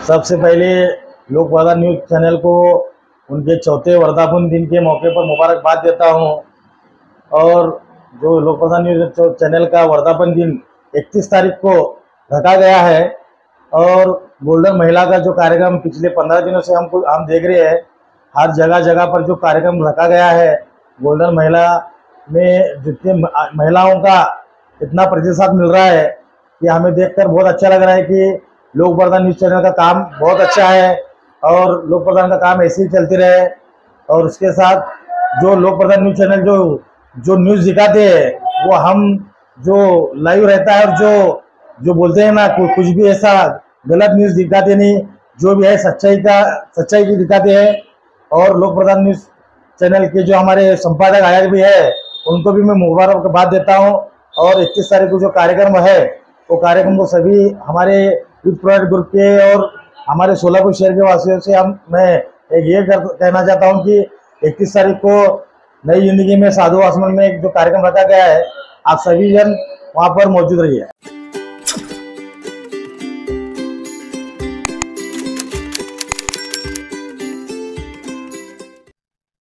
सबसे पहले Lokpradhan news channel को उनके चौथे वर्धापन दिन के मौके पर मुबारकबाद देता हूं। और जो लोकप्रधान न्यूज़ चैनल का वर्धापन दिन 31 तारीख को रखा गया है और गोल्डन महिला का जो कार्यक्रम पिछले 15 दिनों से हम देख रहे हैं, हर जगह जगह पर जो कार्यक्रम रखा गया है, गोल्डन महिला में जितने महिलाओं का इतना प्रतिशत मिल रहा है कि हमें देखकर बहुत अच्छा लग रहा है कि लोकप्रधान न्यूज़ चैनल का काम बहुत अच्छा है और लोकप्रधान का काम ऐसे ही चलते रहे। और उसके साथ जो लोकप्रधान न्यूज़ चैनल जो न्यूज़ दिखाते हैं वो हम जो लाइव रहता है और जो बोलते हैं ना, कुछ भी ऐसा गलत न्यूज़ दिखाते नहीं, जो भी है सच्चाई की दिखाते हैं। और लोकप्रधान न्यूज़ चैनल के जो हमारे संपादक आयुक्त भी है, उनको भी मैं मुबारकबाद देता हूं। और 31 तारीख को जो कार्यक्रम है, वो कार्यक्रम को सभी हमारे यूथ प्रोजेक्ट ग्रुप के और हमारे सोलापुर शहर के वासियों से मैं एक ये कहना चाहता हूं कि 31 तारीख को नई जिंदगी में साधु आश्रम में जो कार्यक्रम रखा गया है, आप सभी जन वहां पर मौजूद रहिए।